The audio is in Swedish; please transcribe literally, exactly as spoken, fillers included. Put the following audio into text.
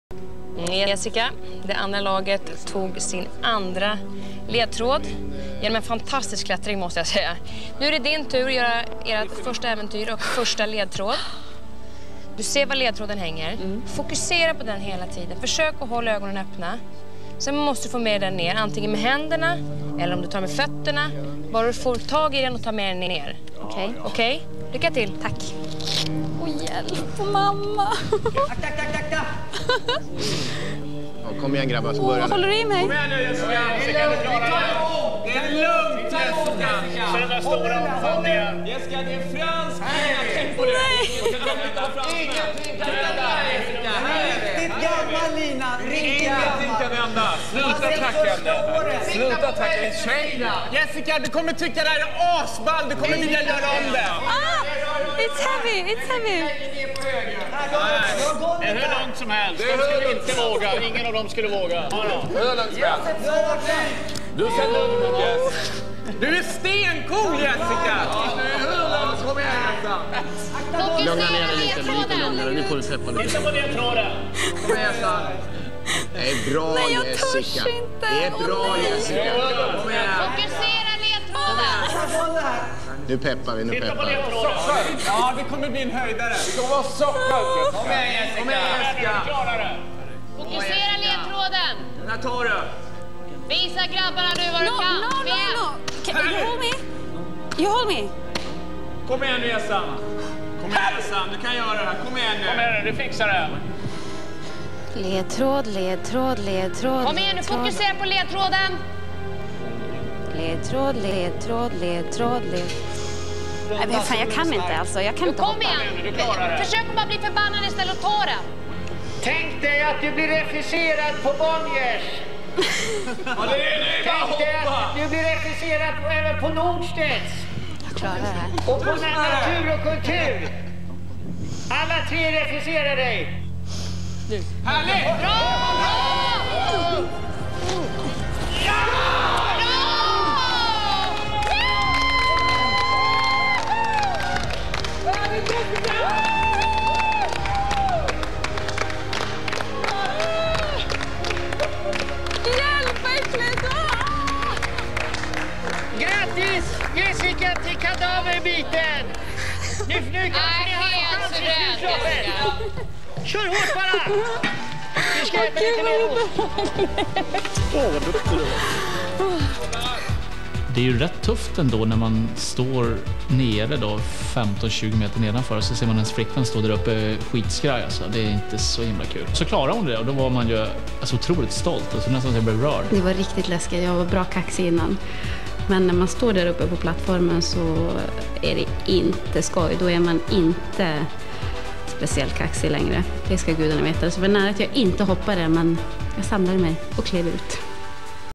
Jessica, det andra laget, tog sin andra ledtråd genom en fantastisk klättring måste jag säga. Nu är det din tur att göra ert första äventyr och första ledtråd. Du ser var ledtråden hänger. Mm. Fokusera på den hela tiden. Försök att hålla ögonen öppna. Sen måste du få med den ner, antingen med händerna eller om du tar med fötterna. Bara du får tag i den och tar med den ner. Okej. Okay. Okej? Okay? Lycka till. Tack. Åh, hjälp, mamma. Akta, akta, akta, akta. Ja, kom igen grabbar, så börjar det. Håller du i mig? Kom igen nu, Jessica. Det är lugnt. Det är lugnt, Jessica. Känn den stora omfamningen. Jessica, det är fransk. Tänk på det. Ingenting kan vända, Jessica. Riktigt gammal, Lina. Riktigt gammal. Ingenting kan vända. Sluta tacka henne. Sluta tacka en tjej. Jessica, du kommer tycka det här är asball. Du kommer vilja göra om det. Ah, it's heavy, it's heavy. Det är hur långt som helst. De skulle inte våga. Ingen av dem skulle våga. Hur långt som helst. Du ser lugn ut, Jess. Du är stencool, Jessica. Kom igen, Jessica. Lugna ner dig lite, lite lugnare. Nu får du släppa lite. Titta på ledtråden. Kom igen, Jessica. Det är bra, Nej, jag Jessica. törs inte. Det är bra, oh, Jessica. Kom igen. Fokusera ledtråden. Nu peppar vi, nu Titta på peppar vi. ledtråden. Ja, det kommer bli en höjdare. Det kommer vara så skönt. Kom igen, Jessica. Kom igen, Jessica. Fokusera ledtråden. Den här tar du. Visa grabbarna nu vad du No, kan. no, no, no. Can you hold me? You hold me. Kom igen nu, Jessica. Kom igen, Jessica. Du kan göra det här. Kom igen nu. Kom igen nu, du fixar det. Ledtråd, ledtråd, ledtråd. Kom igen nu, fokusera på ledtråden. Ledtråd, ledtråd, ledtråd, ledtråd. Nej, men fan, jag kan inte alltså. Jag kan inte Kom hoppa. igen. Du klarar det. Försök att bara bli förbannad istället och ta den. Tänk dig att du blir refuserad på Bonniers. Ja, det är nu. Tänk dig att du blir refuserad på, även på Nordstedts. Jag klarar det här. Och på natur och kultur. Alla tre refuserar dig. Härligt! Bra! Hjälp, äckligt! Grattis Jessica till kadaverbiten. Nu, nu kanske ni har en chans i slutloppet. Kör hårt bara! Nu ska jag lite mer oss. Det är ju rätt tufft ändå när man står nere då femton tjugo meter nedanför, så ser man ens flickvän stå där uppe skitskraj alltså. Det är inte så himla kul. Så klarar hon det och då var man ju alltså, otroligt stolt och så nästan så jag blev rörd. Det var riktigt läskigt. Jag var bra kaxig innan. Men när man står där uppe på plattformen så är det inte skoj. Då är man inte speciellt kaxig längre. Det ska gudarna veta. Så det var nära att jag inte hoppade, men jag samlade mig och klev ut.